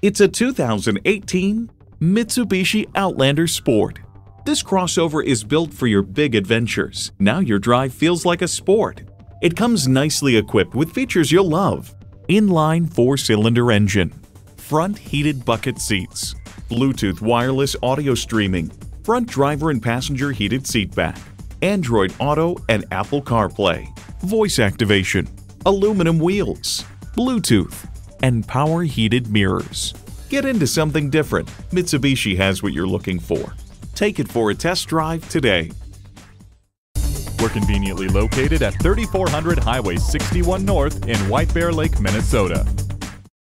It's a 2018 Mitsubishi Outlander Sport. This crossover is built for your big adventures. Now your drive feels like a sport. It comes nicely equipped with features you'll love. Inline 4-cylinder engine, front heated bucket seats, Bluetooth wireless audio streaming, front driver and passenger heated seat back, Android Auto and Apple CarPlay, voice activation, aluminum wheels, Bluetooth, and power heated mirrors. Get into something different. Mitsubishi has what you're looking for. Take it for a test drive today. We're conveniently located at 3400 Highway 61 North in White Bear Lake, Minnesota.